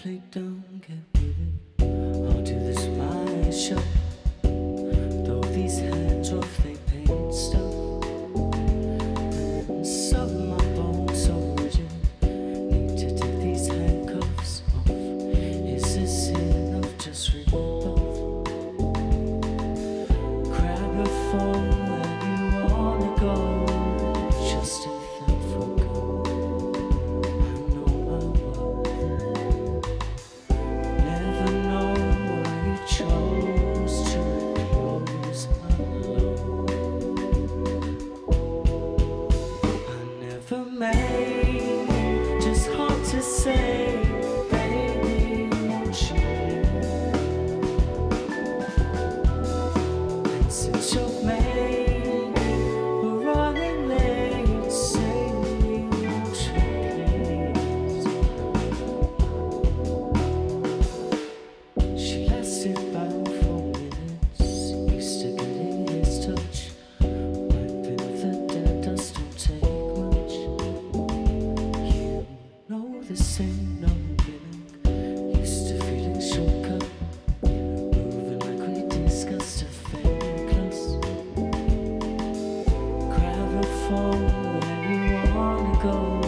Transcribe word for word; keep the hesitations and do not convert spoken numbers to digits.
they don't get with it. I'll do this my show. Though these hands rough, they paint stuff. And some my bones so rigid. Need to take these handcuffs off. Is this enough? Just read both. Grab a phone when you wanna go. Just a thankful go. I know my worth. Never know why you chose to refuse alone. I never made, just hard to say, baby, won't you? And since you're made, we're running late, say me, won't you please? She lasted about four minutes, used to getting his touch, wiping off the dead dust don't take much. You know this ain't no gimmick, used to feeling shortcut, moving like we discussed a fake class. Grab a phone when you wanna go.